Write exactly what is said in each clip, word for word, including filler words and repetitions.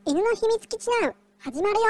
犬の秘密基地ナウ始まるよ。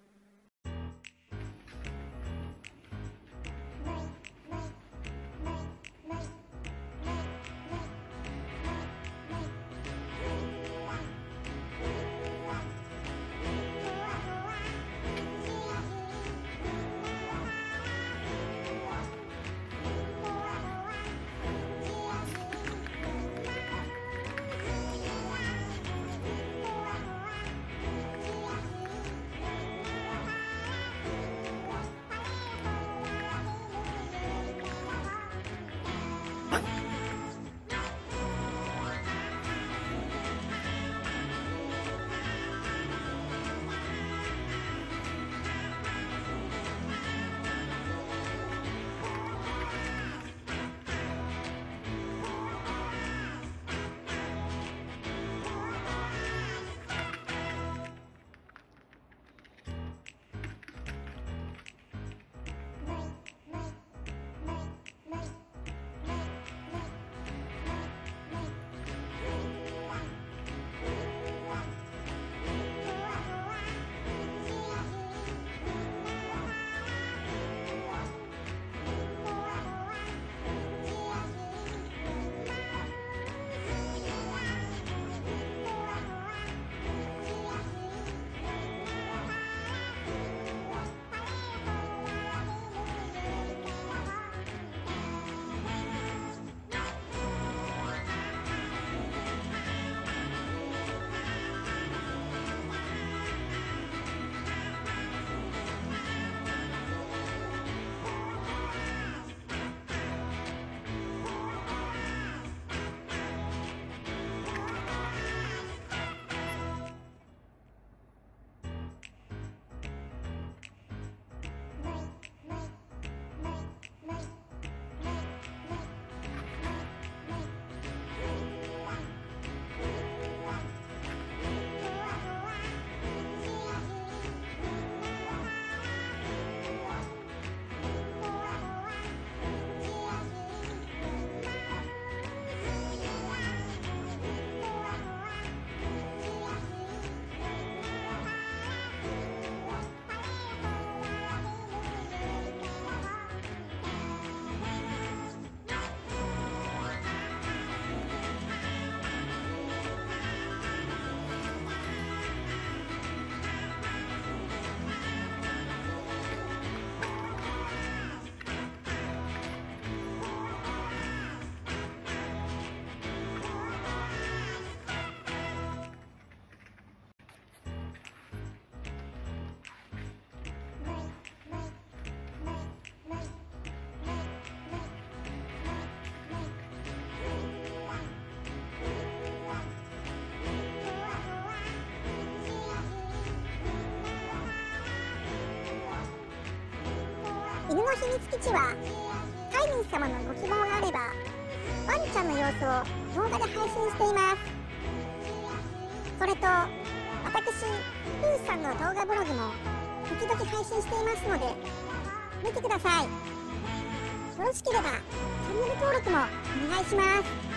犬の秘密基地は飼い主様のご希望があればワンちゃんの様子を動画で配信しています。それと私プーさんの動画ブログも時々配信していますので見てください。よろしければチャンネル登録もお願いします。